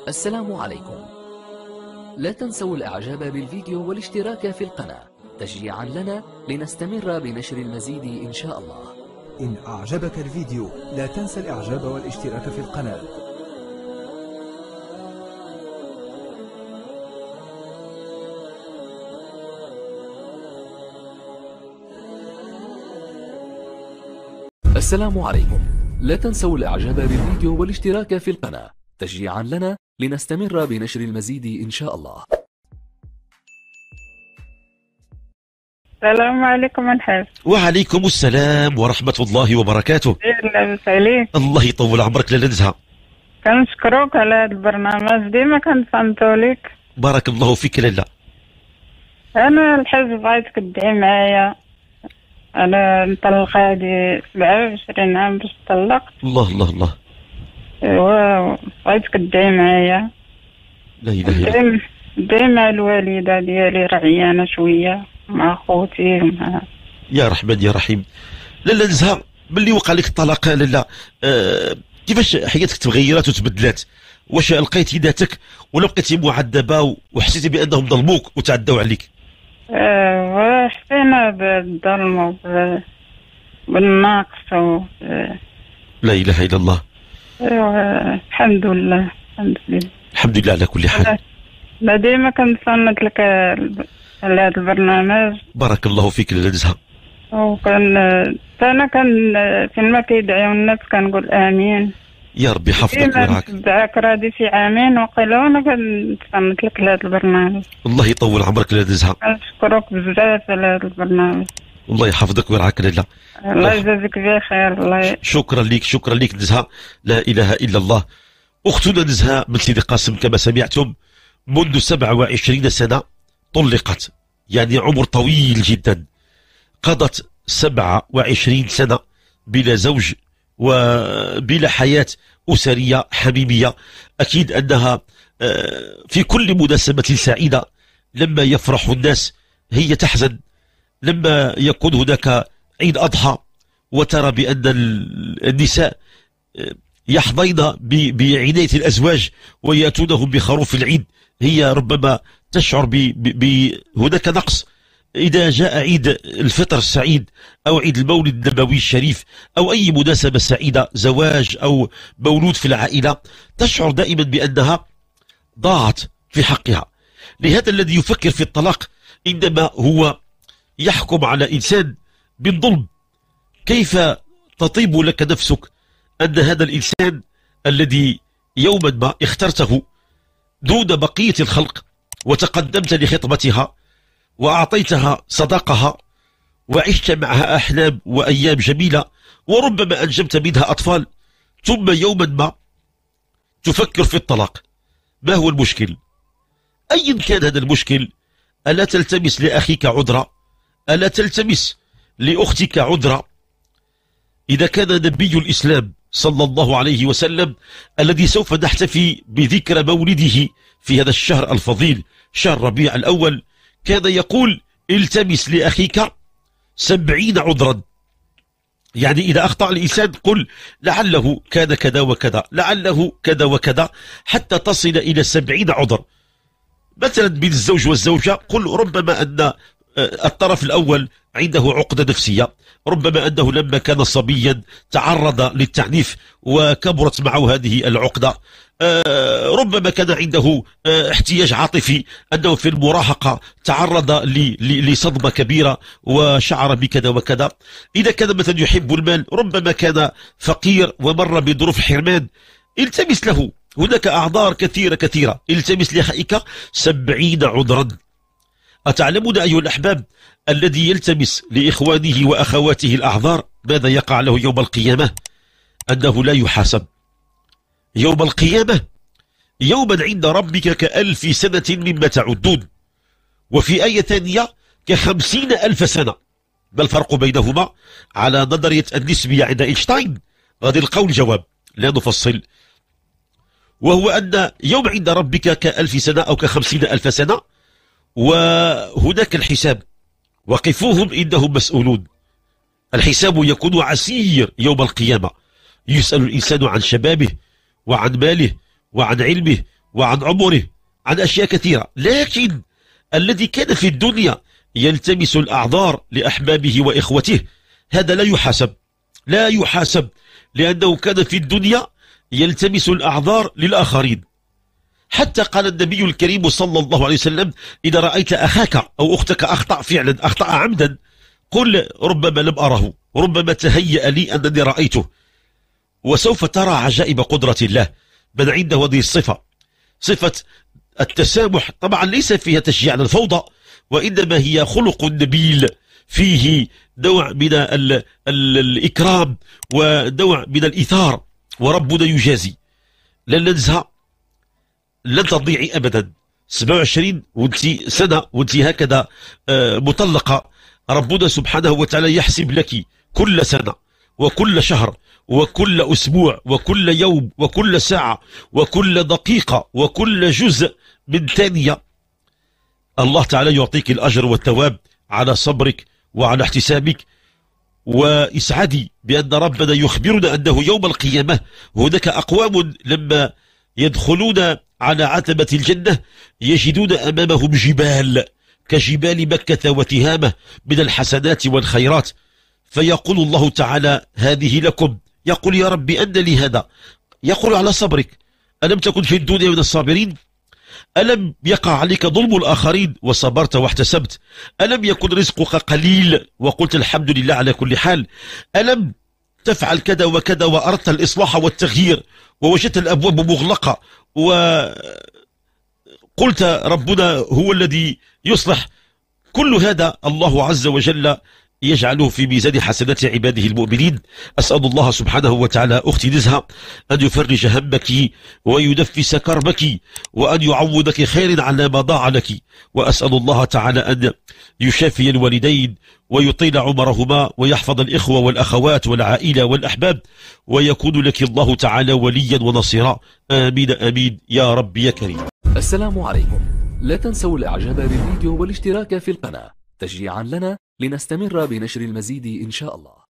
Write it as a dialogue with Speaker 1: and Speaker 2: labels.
Speaker 1: السلام عليكم. لا تنسوا الإعجاب بالفيديو والاشتراك في القناة تشجيعا لنا لنستمر بنشر المزيد إن شاء الله.
Speaker 2: إن أعجبك الفيديو لا تنسى الإعجاب والاشتراك في القناة.
Speaker 1: السلام عليكم. لا تنسوا الإعجاب بالفيديو والاشتراك في القناة تشجيعا لنا لنستمر بنشر المزيد إن شاء الله.
Speaker 3: السلام عليكم الحاج.
Speaker 4: وعليكم السلام ورحمة الله وبركاته.
Speaker 3: لاباس عليك؟
Speaker 4: الله يطول عمرك لالا نزهة.
Speaker 3: كنشكروك على هذا البرنامج، ديما كنصنتو ليك.
Speaker 4: بارك الله فيك لالا.
Speaker 3: انا الحاج بغيتك تدعي معايا، انا نطلق هادي 27 عام باش طلقت.
Speaker 4: الله الله الله.
Speaker 3: ايوا بغيتك تدعي معايا.
Speaker 4: لا اله الا الله.
Speaker 3: دعي مع الوالده ديالي، راه عيانه شويه مع خوتي ومع.
Speaker 4: يا رحمن يا رحيم. لالا نزهة، ملي وقع لك الطلاق لالا، كيفاش حياتك تغيرات وتبدلات؟ واش لقيتي ذاتك ولا بقيتي معذبه وحسيتي بانهم ظلموك وتعدوا عليك؟
Speaker 3: حسينا بالظلم بالنقص
Speaker 4: لا اله الا الله.
Speaker 3: ايوا الحمد لله الحمد لله.
Speaker 4: الحمد لله على كل حال.
Speaker 3: لا ديما كنصنت لك على هذا البرنامج.
Speaker 4: بارك الله فيك لالا نزهة.
Speaker 3: وكان انا فين ما كيدعيو الناس كنقول امين.
Speaker 4: يا ربي يحفظك ويرعاك.
Speaker 3: نتبعك رادي شي عامين وقيلا وانا كنتصنت لك لهذا البرنامج.
Speaker 4: الله يطول عمرك لالا نزهة.
Speaker 3: كنشكرك بزاف على هذا البرنامج.
Speaker 4: الله يحفظك ويرعاك لالا.
Speaker 3: الله يجازيك بخير. الله
Speaker 4: شكرا لك شكرا لك نزهة. لا اله الا الله. اختنا نزهة من سيدي قاسم كما سمعتم منذ 27 سنة طلقت، يعني عمر طويل جدا. قضت 27 سنة بلا زوج وبلا حياة أسرية حميمية. أكيد أنها في كل مناسبة سعيدة لما يفرح الناس هي تحزن، لما يكون هناك عيد أضحى وترى بأن النساء يحظين بعناية الأزواج ويأتونهم بخروف العيد، هي ربما تشعر هناك نقص. إذا جاء عيد الفطر السعيد أو عيد المولد النبوي الشريف أو أي مناسبة سعيدة، زواج أو مولود في العائلة، تشعر دائما بأنها ضاعت في حقها. لهذا الذي يفكر في الطلاق إنما هو يحكم على إنسان بالظلم. كيف تطيب لك نفسك أن هذا الإنسان الذي يوما ما اخترته دون بقية الخلق وتقدمت لخطبتها وأعطيتها صداقها وعشت معها أحلام وأيام جميلة وربما أنجبت منها أطفال، ثم يوما ما تفكر في الطلاق؟ ما هو المشكل؟ أيا كان هذا المشكل، ألا تلتمس لأخيك عذرا؟ ألا تلتمس لأختك عذرا؟ إذا كان نبي الإسلام صلى الله عليه وسلم الذي سوف نحتفي بذكرى مولده في هذا الشهر الفضيل شهر ربيع الأول كان يقول التمس لأخيك 70 عذرا. يعني إذا أخطأ الإنسان قل لعله كان كذا وكذا، لعله كذا وكذا، حتى تصل إلى 70 عذر. مثلا بين الزوج والزوجة قل ربما أن الطرف الأول عنده عقدة نفسية، ربما أنه لما كان صبيا تعرض للتعنيف وكبرت معه هذه العقدة، ربما كان عنده احتياج عاطفي، أنه في المراهقة تعرض لصدمة كبيرة وشعر بكذا وكذا. إذا كان مثلا يحب المال، ربما كان فقير ومر بظروف حرمان، التمس له. هناك أعذار كثيرة كثيرة. التمس لأخيك 70 عذرا. أتعلمون أيها الأحباب الذي يلتمس لإخوانه وأخواته الأعذار ماذا يقع له يوم القيامة؟ أنه لا يحاسب يوم القيامة. يوما عند ربك ك1000 سنة مما تعدون. وفي آية ثانية ك50,000 سنة. ما الفرق بينهما؟ على نظرية النسبية عند إينشتاين غادي القول جواب لا نفصل، وهو أن يوم عند ربك ك1000 سنة أو ك50,000 سنة، وهناك الحساب. وقفوهم إنهم مسؤولون. الحساب يكون عسير يوم القيامة. يسأل الإنسان عن شبابه وعن ماله وعن علمه وعن عمره، عن أشياء كثيرة. لكن الذي كان في الدنيا يلتمس الأعذار لأحبابه وإخوته هذا لا يحاسب لأنه كان في الدنيا يلتمس الأعذار للآخرين. حتى قال النبي الكريم صلى الله عليه وسلم: إذا رأيت أخاك أو أختك أخطأ فعلا، أخطأ عمدا، قل ربما لم أره، ربما تهيأ لي أنني رأيته. وسوف ترى عجائب قدرة الله. من عنده هذه الصفة، صفة التسامح، طبعا ليس فيها تشجيع على الفوضى، وإنما هي خلق نبيل فيه نوع من الإكرام ونوع من الإيثار، وربنا يجازي. لن ننسى، لن تضيعي أبدا. 27 وانت سنة وانت هكذا مطلقة، ربنا سبحانه وتعالى يحسب لك كل سنة وكل شهر وكل أسبوع وكل يوم وكل ساعة وكل دقيقة وكل جزء من ثانية. الله تعالى يعطيك الأجر والثواب على صبرك وعلى احتسابك. واسعدي بأن ربنا يخبرنا أنه يوم القيامة هناك أقوام لما يدخلون على عتبة الجنة يجدون أمامهم جبال كجبال مكة وتهامة من الحسنات والخيرات، فيقول الله تعالى: هذه لكم. يقول: يا ربي أن لي هذا؟ يقول: على صبرك. ألم تكن في الدنيا من الصابرين؟ ألم يقع عليك ظلم الآخرين وصبرت واحتسبت؟ ألم يكن رزقك قليل وقلت الحمد لله على كل حال؟ ألم تفعل كذا وكذا وأردت الإصلاح والتغيير ووجدت الأبواب مغلقة وقلت ربنا هو الذي يصلح؟ كل هذا الله عز وجل يجعله في ميزان حسنات عباده المؤمنين. أسأل الله سبحانه وتعالى أختي نزهة أن يفرج همك وينفس كربك وأن يعوضك خير على ما ضاع لك، وأسأل الله تعالى أن يشافي الوالدين ويطيل عمرهما ويحفظ الإخوة والأخوات والعائلة والأحباب، ويكون لك الله تعالى وليا ونصيرا. آمين آمين يا رب يا كريم.
Speaker 1: السلام عليكم. لا تنسوا الإعجاب بالفيديو والاشتراك في القناة تشجيعا لنا لنستمر بنشر المزيد إن شاء الله.